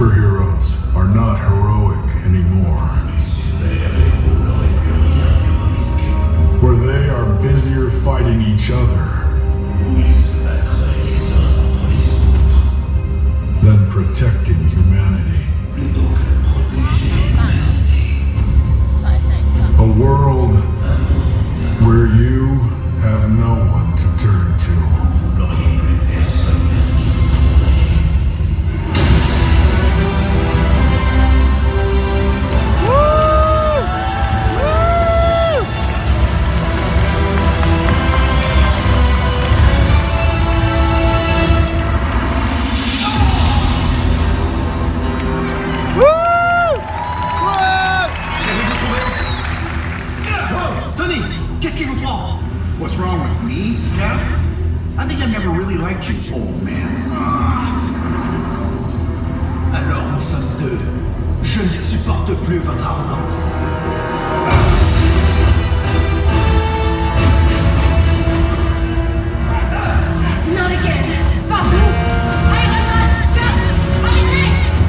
superheroes are not heroic anymore. Where they are busier fighting each other than protecting humanity. A world where you have no one to turn to. What's wrong with me? Yeah? I think I've never really liked you, old man. Alors nous sommes deux. Je ne supporte plus votre arrogance. Not again! Pas vous! Iron Man! Thanos! Arrêtez!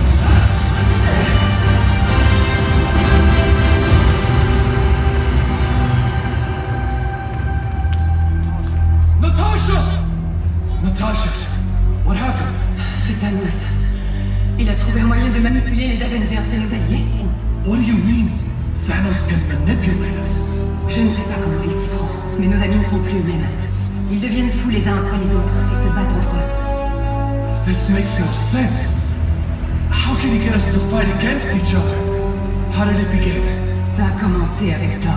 Natasha! What happened? C'est Thanos. Il a trouvé un moyen de manipuler les Avengers et nos alliés. What do you mean? Thanos can manipulate us. Je ne sais pas comment il s'y prend, mais nos amis ne sont plus eux-mêmes. Ils deviennent fous les uns après les autres et se battent entre eux. This makes no sense. How can he get us to fight against each other? How did it begin? Ça a commencé avec Thor.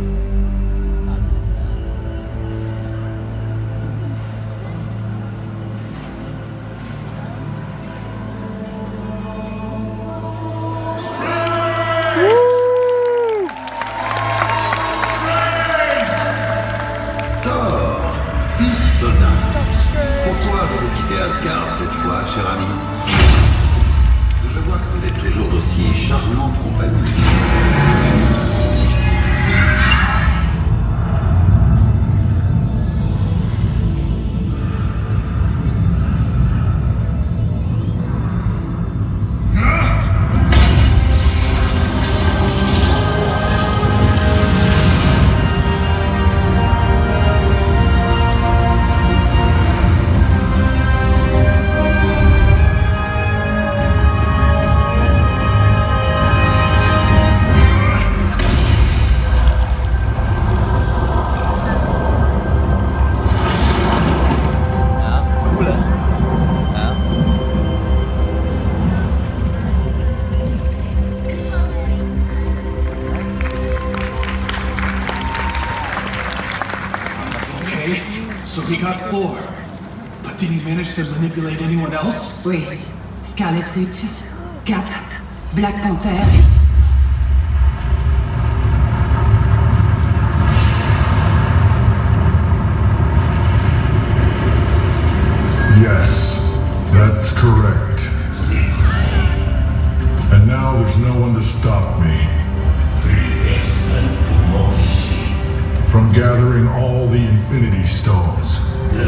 Fils d'Odin, pourquoi avez-vous quitté Asgard cette fois, cher ami? Je vois que vous êtes toujours d'aussi charmante compagnie. So he got Thor. But did he manage to manipulate anyone else? Oui. Scarlet Witch, Cap, Black Panther. Yes, that's correct. And now there's no one to stop me from gathering all the Infinity Stones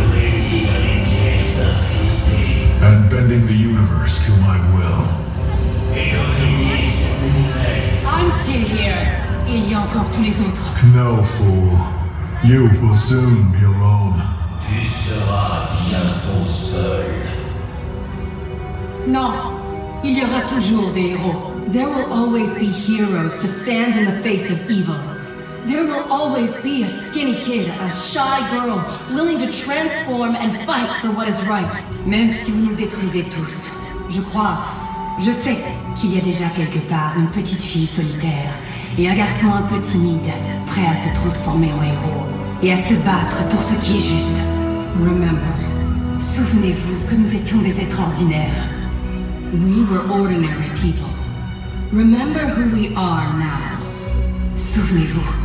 and bending the universe to my will. I'm still here. Il y a encore tous les autres. No, fool. You will soon be alone. Tu seras bientôt seul. Non, il y aura toujours des héros. There will always be heroes to stand in the face of evil. There will always be a skinny kid, a shy girl, willing to transform and fight for what is right. Même si vous nous détruisez tous, je sais qu'il y a déjà quelque part une petite fille solitaire et un garçon un peu timide, prêt à se transformer en héros et à se battre pour ce qui est juste. Remember, souvenez-vous que nous étions des êtres ordinaires. We were ordinary people. Remember who we are now. Souvenez-vous